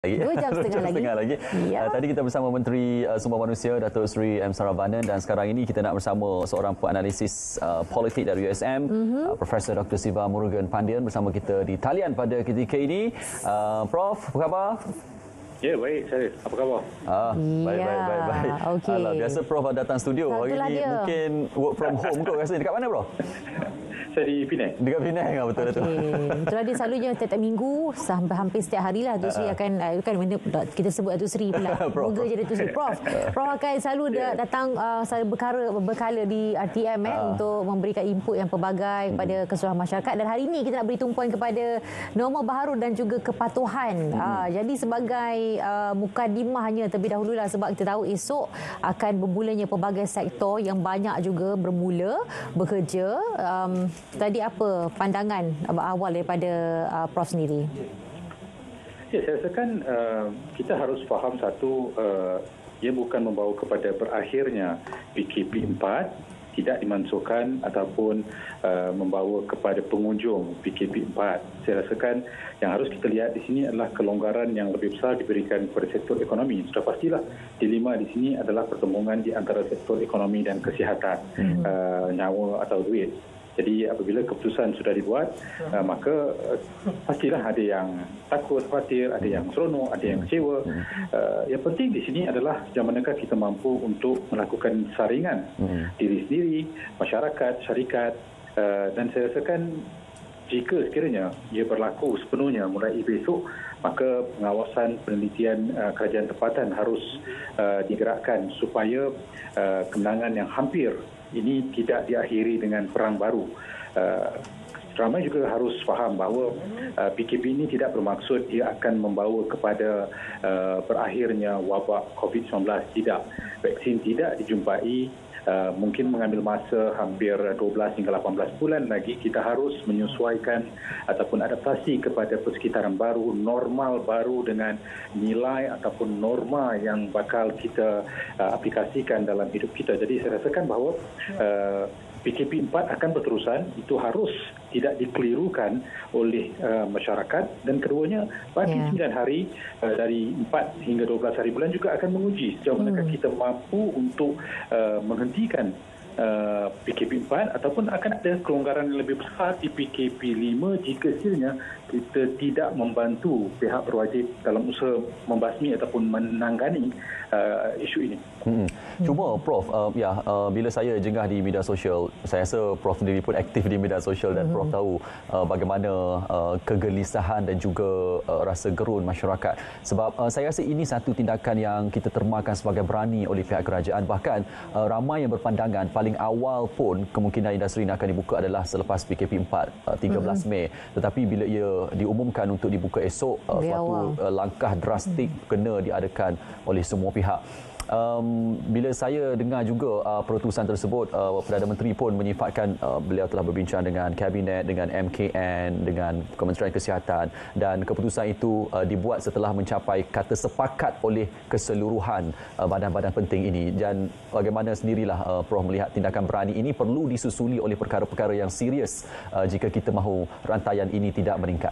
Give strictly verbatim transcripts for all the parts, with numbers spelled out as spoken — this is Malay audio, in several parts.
Dua jam setengah lagi. setengah lagi. Ya. Uh, tadi kita bersama Menteri uh, Sumber Manusia Datuk Seri M. Saravanan, dan sekarang ini kita nak bersama seorang penganalisis uh, politik dari U S M, mm-hmm. uh, Profesor Doktor Siva Murugan Pandian bersama kita di talian pada ketika ini. Uh, Prof, apa khabar? Ya, baik, Syarif. Apa khabar? Ah, baik, ya. baik, baik, baik. Okay. Alah, biasa Prof datang studio. Hari Itulah ini dia. mungkin work from home kot rasa. Dekat mana, Prof? Saya di Penang. Dekat Penang, betul okay. Betul. Itulah dia, selalunya setiap minggu sampai hampir setiap hari lah Datuk Seri akan uh, kan mana kita sebut Datuk Seri pula. Moga je Datuk Seri. Prof. Prof akan selalu yeah. datang uh, selalu berkala berkala di R T M eh, uh. untuk memberikan input yang pelbagai kepada hmm. keseluruhan masyarakat, dan hari ini kita nak beri tumpuan kepada norma baharu dan juga kepatuhan. Hmm. Uh, jadi sebagai uh, mukadimahnya terlebih dahululah, sebab kita tahu esok akan bermulanya pelbagai sektor yang banyak juga bermula bekerja. Um, Tadi apa pandangan awal daripada uh, Prof sendiri? Ya, saya rasakan uh, kita harus faham satu, uh, ia bukan membawa kepada berakhirnya P K P empat, tidak dimansuhkan ataupun uh, membawa kepada penghujung P K P empat. Saya rasakan yang harus kita lihat di sini adalah kelonggaran yang lebih besar diberikan kepada sektor ekonomi. Sudah pastilah dilema di sini adalah pertemuan di antara sektor ekonomi dan kesihatan, hmm. uh, nyawa atau duit. Jadi apabila keputusan sudah dibuat, uh, maka uh, pastilah ada yang takut, khawatir, ada yang seronok, ada yang kecewa. Uh, yang penting di sini adalah sejauh manakah kita mampu untuk melakukan saringan diri sendiri, masyarakat, syarikat, uh, dan saya rasakan jika sekiranya ia berlaku sepenuhnya mulai besok, maka pengawasan penelitian uh, kerajaan tempatan harus uh, digerakkan supaya uh, kemenangan yang hampir ini tidak diakhiri dengan perang baru. Uh, ramai juga harus faham bahawa uh, P K P ini tidak bermaksud ia akan membawa kepada uh, berakhirnya wabak covid sembilan belas. Tidak. Vaksin tidak dijumpai. Uh, mungkin mengambil masa hampir dua belas hingga lapan belas bulan lagi. Kita harus menyesuaikan ataupun adaptasi kepada persekitaran baru, normal baru dengan nilai ataupun norma yang bakal kita uh, aplikasikan dalam hidup kita. Jadi saya rasakan bahawa uh, P K P empat akan berterusan, itu harus tidak dikelirukan oleh uh, masyarakat, dan keduanya bagi yeah. sembilan hari uh, dari empat hingga dua belas hari bulan juga akan menguji sejauh manakah hmm. kita mampu untuk uh, menghentikan uh, P K P empat ataupun akan ada kelonggaran yang lebih besar di P K P lima jika sekiranya kita tidak membantu pihak berwajib dalam usaha membasmi ataupun menangani uh, isu ini. Hmm. Cuma Prof, uh, ya uh, bila saya jengah di media sosial, saya rasa Prof sendiri pun aktif di media sosial, dan Prof tahu uh, bagaimana uh, kegelisahan dan juga uh, rasa gerun masyarakat. Sebab uh, saya rasa ini satu tindakan yang kita termakan sebagai berani oleh pihak kerajaan. Bahkan uh, ramai yang berpandangan paling awal pun kemungkinan industri ini akan dibuka adalah selepas P K P empat, uh, tiga belas Mei. Tetapi bila ia diumumkan untuk dibuka esok, uh, suatu uh, langkah drastik hmm. kena diadakan oleh semua pihak. Um, bila saya dengar juga uh, perutusan tersebut, uh, Perdana Menteri pun menyifatkan uh, beliau telah berbincang dengan Kabinet, dengan M K N, dengan Kementerian Kesihatan, dan keputusan itu uh, dibuat setelah mencapai kata sepakat oleh keseluruhan uh, badan-badan penting ini. Dan bagaimana sendirilah uh, Prof melihat tindakan berani ini perlu disusuli oleh perkara-perkara yang serius uh, jika kita mahu rantaian ini tidak meningkat.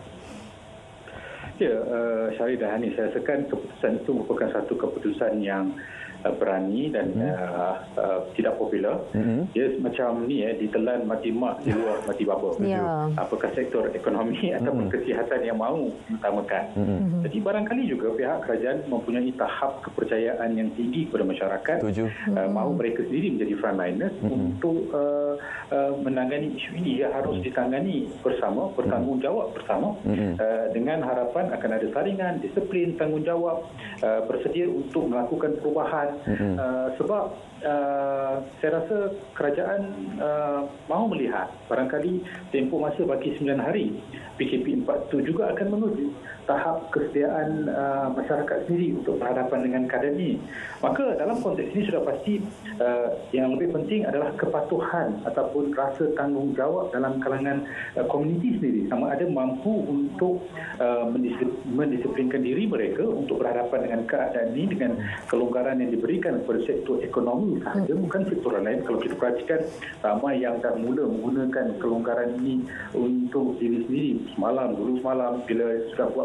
Ya, uh, Syarif dan Hani, saya rasakan keputusan itu merupakan satu keputusan yang uh, berani dan hmm. uh, uh, tidak popular. Hmm. Dia macam ni ya, ditelan mati mak di luar mati bapa. Yeah. Apakah sektor ekonomi hmm. ataupun kesihatan yang mahu utamakan. Hmm. Jadi barangkali juga pihak kerajaan mempunyai tahap kepercayaan yang tinggi kepada masyarakat. Uh, hmm. Mahu mereka sendiri menjadi frontliners hmm. untuk uh, uh, menangani isu ini. Ia harus ditangani bersama, bertanggungjawab bersama hmm. uh, dengan harapan akan ada saringan, disiplin, tanggungjawab, uh, bersedia untuk melakukan perubahan. Mm-hmm. Uh, sebab uh, saya rasa kerajaan uh, mahu melihat barangkali tempoh masa bagi sembilan hari P K P empat itu juga akan menuju tahap kesediaan uh, masyarakat sendiri untuk berhadapan dengan keadaan ini. Maka dalam konteks ini sudah pasti uh, yang lebih penting adalah kepatuhan ataupun rasa tanggungjawab dalam kalangan uh, komuniti sendiri. Sama ada mampu untuk uh, mendisiplinkan diri mereka untuk berhadapan dengan keadaan ini dengan kelonggaran yang diberikan kepada sektor ekonomi sahaja, bukan sektor lain. Kalau kita perhatikan, ramai yang dah mula menggunakan kelonggaran ini untuk diri sendiri. Semalam, dulu semalam bila sudah buat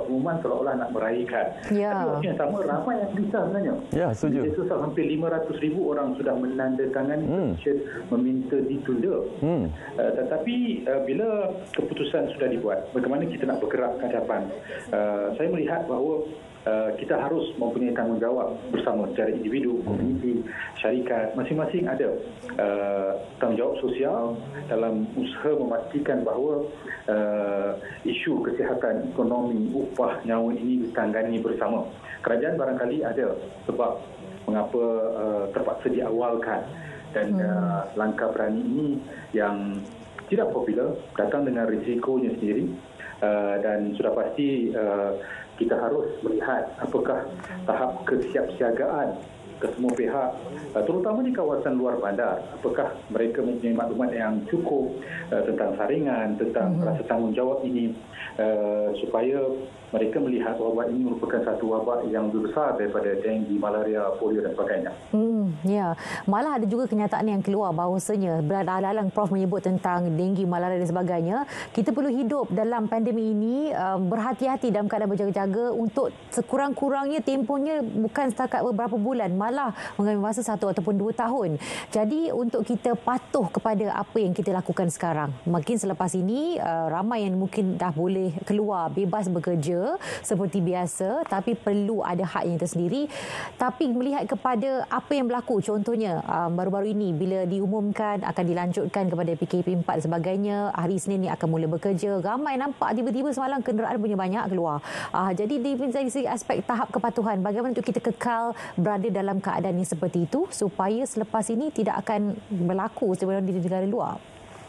pengumuman seolah-olah nak meraihkan. Ya. Tapi waktu yang sama ramai yang gelisah sebenarnya. Ya, setuju. Di sosial hampir lima ratus ribu orang sudah menandatangani Hmm. petition meminta ditunda. Hmm. Uh, tetapi uh, bila keputusan sudah dibuat, bagaimana kita nak bergerak ke hadapan? Uh, saya melihat bahawa Uh, kita harus mempunyai tanggungjawab bersama secara individu, komuniti, syarikat. Masing-masing ada uh, tanggungjawab sosial dalam usaha memastikan bahawa uh, isu kesihatan, ekonomi, upah, nyawa ini ditangani bersama. Kerajaan barangkali ada sebab mengapa uh, terpaksa diawalkan, dan uh, langkah berani ini yang tidak popular, datang dengan risikonya sendiri, uh, dan sudah pasti uh, kita harus melihat apakah tahap kesiapsiagaan kesemua pihak, terutama di kawasan luar bandar. Apakah mereka mempunyai maklumat yang cukup uh, tentang saringan, tentang mm-hmm. rasa tanggungjawab ini, uh, supaya mereka melihat wabak ini merupakan satu wabak yang lebih besar daripada denggi, malaria, polio dan sebagainya. Hmm, ya. Malah ada juga kenyataan yang keluar bahawasanya berdalang Prof menyebut tentang denggi, malaria dan sebagainya. Kita perlu hidup dalam pandemik ini uh, berhati-hati dalam keadaan berjaga-jaga untuk sekurang-kurangnya tempohnya bukan setakat beberapa bulan, malah mengambil masa satu ataupun dua tahun. Jadi untuk kita patuh kepada apa yang kita lakukan sekarang. Makin selepas ini uh, ramai yang mungkin dah boleh keluar bebas bekerja seperti biasa, tapi perlu ada haknya tersendiri. Tapi melihat kepada apa yang berlaku, contohnya um, baru-baru ini bila diumumkan akan dilanjutkan kepada P K P empat dan sebagainya, hari Isnin ni akan mula bekerja, ramai nampak tiba-tiba semalam kenderaan punya banyak keluar. Uh, jadi dari segi aspek tahap kepatuhan, bagaimana untuk kita kekal berada dalam keadaan yang seperti itu supaya selepas ini tidak akan berlaku sebenarnya di negara luar?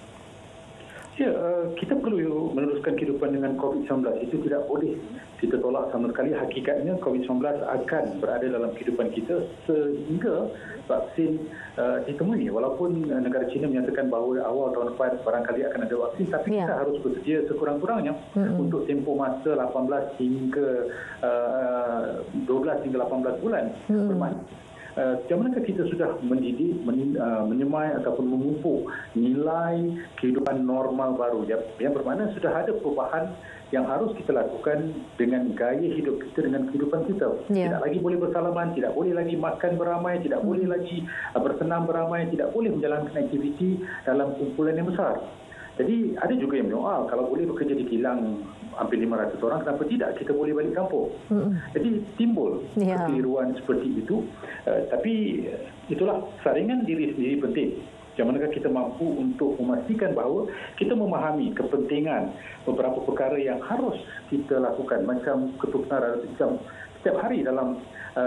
Ya, uh, kita perlu meneruskan kehidupan dengan covid sembilan belas. Itu tidak boleh kita tolak sama sekali. Hakikatnya covid sembilan belas akan berada dalam kehidupan kita sehingga vaksin uh, ditemui. Walaupun uh, negara China menyatakan bahawa awal tahun depan barangkali akan ada vaksin, tapi yeah. kita harus bersedia sekurang-kurangnya mm-hmm. untuk tempoh masa lapan belas hingga uh, dua belas hingga lapan belas bulan mm-hmm. bermakna Uh, Macam manakah kita sudah mendidik, men, uh, menyemai ataupun memupuk nilai kehidupan normal baru, yang, yang bermakna sudah ada perubahan yang harus kita lakukan dengan gaya hidup kita, dengan kehidupan kita. Yeah. Tidak lagi boleh bersalaman, tidak boleh lagi makan beramai, tidak hmm. boleh lagi uh, bersenam beramai, tidak boleh menjalankan aktiviti dalam kumpulan yang besar. Jadi ada juga yang menyoal, kalau boleh bekerja di kilang hampir lima ratus orang, kenapa tidak kita boleh balik kampung? Mm-hmm. Jadi timbul yeah. kekeliruan seperti itu. Uh, tapi itulah, saringan diri sendiri penting. Macam manakah kita mampu untuk memastikan bahawa kita memahami kepentingan beberapa perkara yang harus kita lakukan, macam keturunan macam setiap hari dalam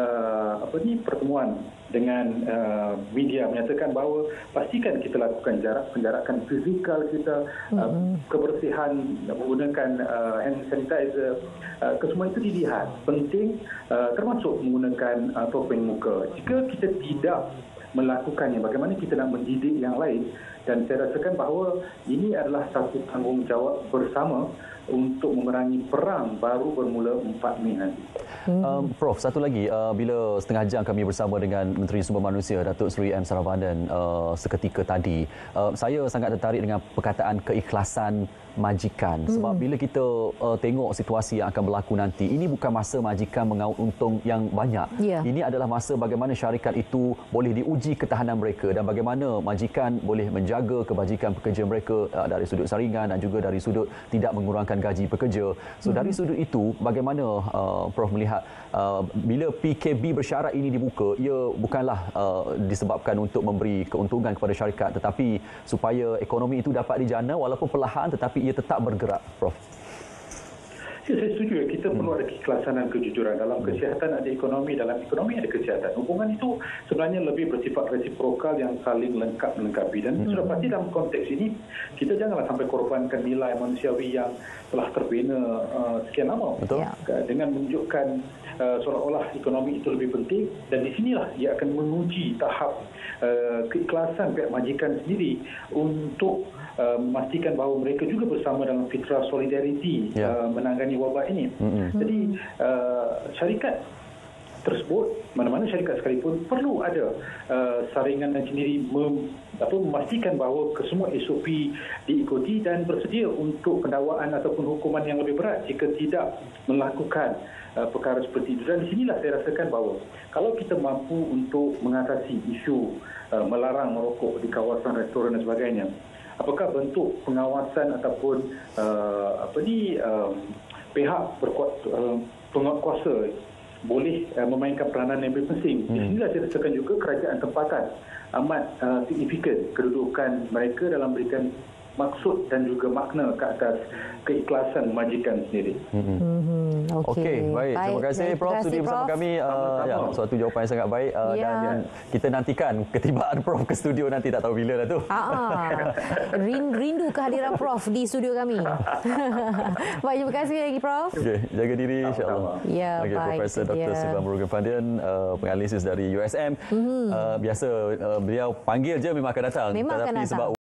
uh, apa ni pertemuan dengan uh, media menyatakan bahawa pastikan kita lakukan jarak, penjarakan fizikal kita, uh, mm-hmm. kebersihan, menggunakan uh, hand sanitizer, uh, kesemua itu dilihat penting, uh, termasuk menggunakan uh, topeng muka. Jika kita tidak melakukannya, bagaimana kita nak mendidik yang lain? Dan saya rasakan bahawa ini adalah satu tanggungjawab bersama untuk memerangi perang baru bermula empat Mei nanti. Hmm. Um, Prof, satu lagi, uh, bila setengah jam kami bersama dengan Menteri Sumber Manusia Datuk Seri M. Saravanan uh, seketika tadi, uh, saya sangat tertarik dengan perkataan keikhlasan majikan. Sebab hmm. bila kita uh, tengok situasi yang akan berlaku nanti, ini bukan masa majikan mengaut untung yang banyak. Yeah. Ini adalah masa bagaimana syarikat itu boleh diuji ketahanan mereka dan bagaimana majikan boleh menjaga kebajikan pekerja mereka uh, dari sudut saringan dan juga dari sudut tidak mengurangkan gaji pekerja. So hmm. dari sudut itu, bagaimana uh, Prof melihat uh, bila P K B bersyarat ini dibuka, ia bukanlah uh, disebabkan untuk memberi keuntungan kepada syarikat, tetapi supaya ekonomi itu dapat dijana walaupun perlahan, tetapi ia tetap bergerak, Prof. Ya, saya setuju. Kita hmm. perlu ada keikhlasan dan kejujuran. Dalam kesihatan ada ekonomi, dalam ekonomi ada kesihatan. Hubungan itu sebenarnya lebih bersifat resiprokal yang saling lengkap melengkapi. Dan hmm. sudah pasti dalam konteks ini, kita janganlah sampai korbankan nilai manusiawi yang telah terbina uh, sekian lama. Betul. Dengan menunjukkan uh, seolah-olah ekonomi itu lebih penting. Dan di sinilah ia akan menguji tahap uh, keikhlasan pihak majikan sendiri untuk Uh, memastikan bahawa mereka juga bersama dalam fitrah solidariti yeah. uh, menangani wabak ini. Mm-hmm. Jadi uh, syarikat tersebut, mana-mana syarikat sekalipun perlu ada uh, saringan dan sendiri mem, apa, memastikan bahawa kesemua S O P diikuti dan bersedia untuk pendakwaan ataupun hukuman yang lebih berat jika tidak melakukan uh, perkara seperti itu. Dan di sinilah saya rasakan bahawa kalau kita mampu untuk mengatasi isu uh, melarang merokok di kawasan restoran dan sebagainya, apakah bentuk pengawasan ataupun uh, apa ni uh, pihak berkuasa, uh, penguasa boleh uh, memainkan peranan yang lebih penting. Hmm. Di sinilah saya rasakan juga kerajaan tempatan amat uh, signifikan kedudukan mereka dalam berikan maksud dan juga makna ke atas keikhlasan majikan sendiri. Hmm. Hmm. Okey, okay, baik. Terima kasih baik. Prof sudi bersama kami. Uh, ya, suatu jawapan yang sangat baik uh, ya. Dan kita nantikan ketibaan Prof ke studio nanti, tak tahu bila lah tu. Ah, rindu kehadiran Prof di studio kami. Baik, terima kasih lagi Prof. Okey, jaga diri insya-Allah. Ya, okay, baik. Profesor Doktor Siva Murugan Pandian, uh, penganalisis dari U S M. Mm-hmm. Uh, biasa uh, beliau panggil je memang akan datang. Memang Tetapi akan datang. Sebab